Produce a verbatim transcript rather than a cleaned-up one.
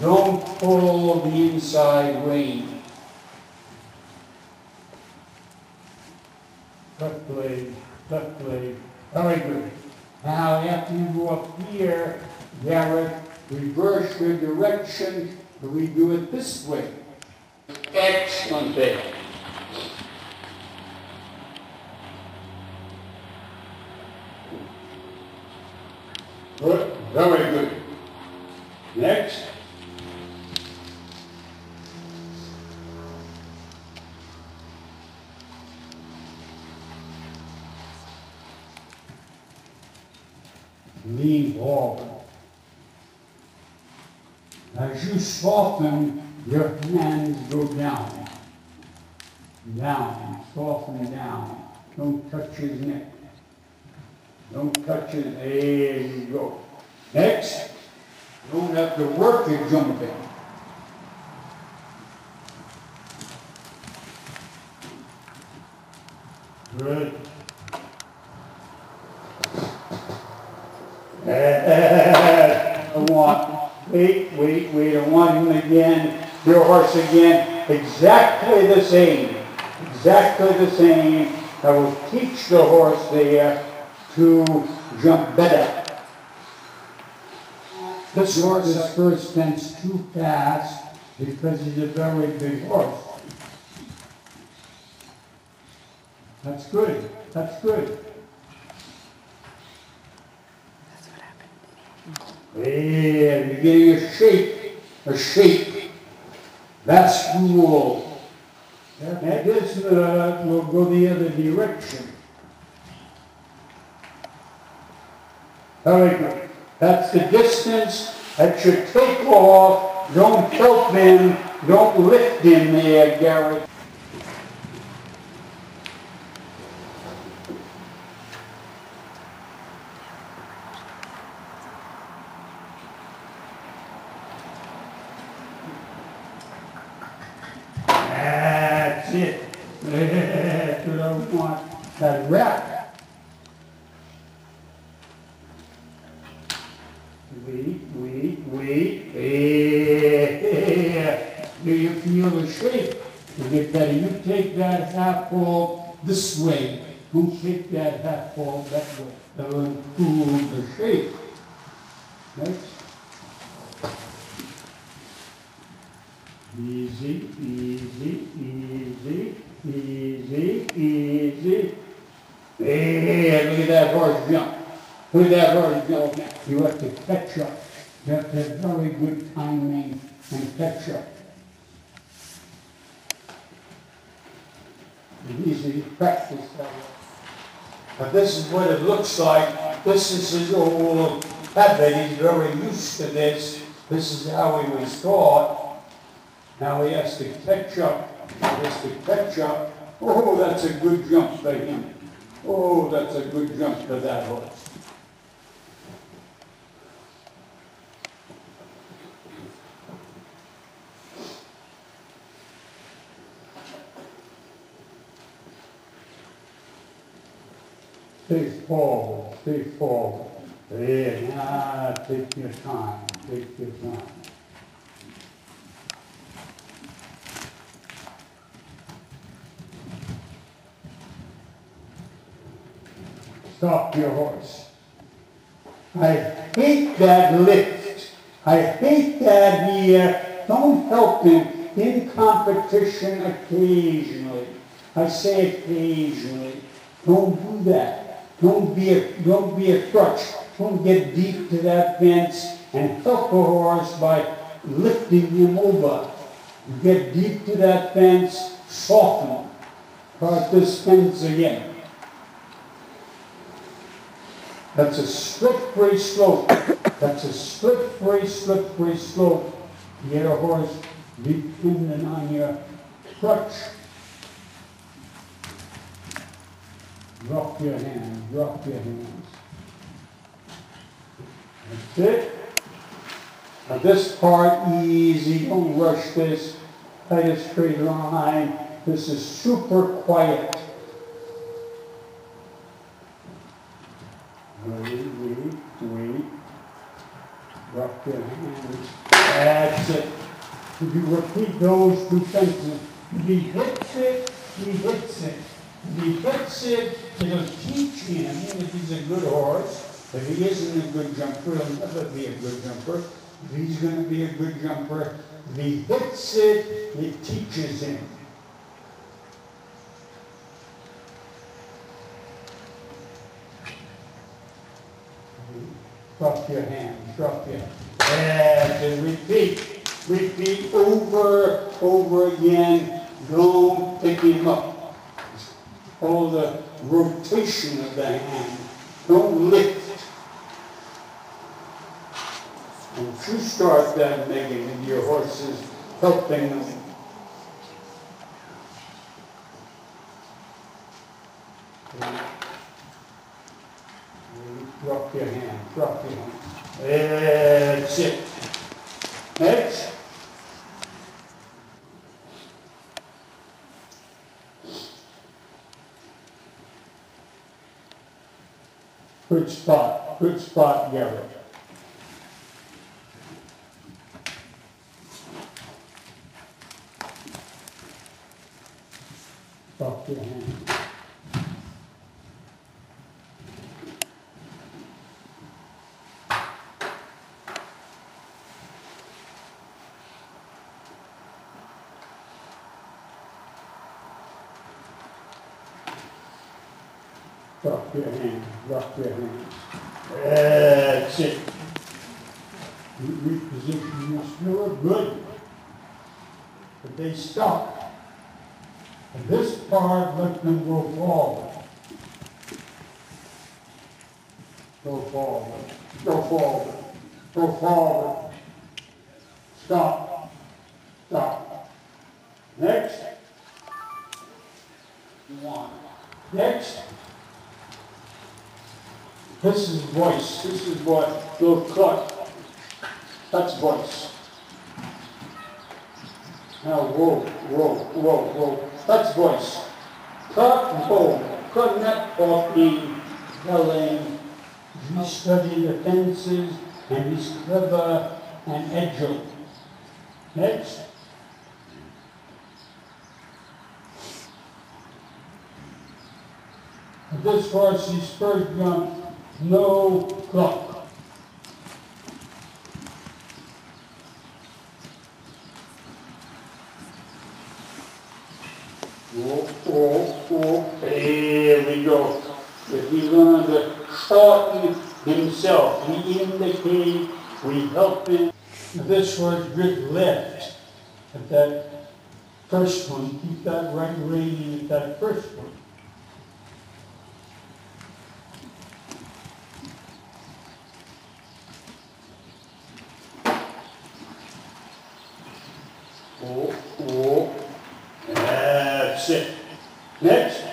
Don't pull the inside rein. Left leg, left leg. Very good. Now after you go up here, Garrett, reverse your direction, and we do it this way. Excellent there. Good, very good. Next. Lean forward. As you soften, your hands go down. Down, soften down. Don't touch his neck. Don't touch his, there you go. Next, you don't have to work your jumping. Good. I want, wait, wait, wait, I want him again, your horse again, exactly the same, exactly the same. I will teach the horse there to jump better. This horse is first fence too fast because he's a very big horse. That's good, that's good. Yeah, you're getting a shape, a shape. That's cool. That is, uh, will go the other direction. Very good. That's the distance that you take off. Don't help him. Don't lift him there, Garrett. That's it. That's what I want. That wrap. Wait, wait, wait. Yeah. Do you feel the shape? To get better, you take that half ball this way. Don't take that half ball that way. That will improve the shape. Next. Easy, easy, easy, easy, easy. Yeah, look at that horse jump. Look at that horse jump. You have to catch up. You have to have very good timing and catch up. It's easy to practice that way. But this is what it looks like. This is his old habit. He's very used to this. This is how he was taught. Now he has to catch up. He has to catch up. Oh, that's a good jump for him. Oh, that's a good jump for that horse. Stay forward, stay forward. There, now take your time, take your time. Stop your horse. I hate that lift. I hate that here. Don't help him in competition occasionally. I say occasionally. Don't do that. Don't be a, don't be a crutch. Don't get deep to that fence and help a horse by lifting him over. You get deep to that fence, soften. Start this fence again. That's a slippery slope. That's a slippery, slippery slope. You get a horse dependent on your crutch. Drop your hands, drop your hands. That's it. Now this part, easy, don't rush this. Tight a straight line. This is super quiet. Wait, wait, wait. Drop your hands. That's That's it. If you repeat those two sentences, if he hits it, he hits it. If he hits it, it'll teach him if he's a good horse. If he isn't a good jumper, he'll never be a good jumper. If he's going to be a good jumper, if he hits it, it teaches him. Drop your hand, drop your hand. And repeat. Repeat over, over again. Don't pick him up. All the rotation of the hand. Don't lift. Once you start that, Megan, and your horse is helping them. Drop your hand, drop your hand. That's it. Next. Good spot, good spot, Garrett. Drop your hand. Drop your hand, drop your hand. That's it. You reposition your stirrup, good. But they stop. And this part, let them go forward. Go forward, go forward, go forward. Stop, stop. Next. One. Next. This is voice. This is what little cut. That's voice. Now roll, roll, roll, roll. That's voice. Cut, roll. Cut, not talking, telling. He's studying the fences and he's clever and agile. Next. This horse, his first jump. No clock. Oh, oh, oh. There we go. If we learn to shorten himself, we indicate, we help him. This was grip left at that first one. Keep that right rein at that first one. Oh, oh. That's it. Next.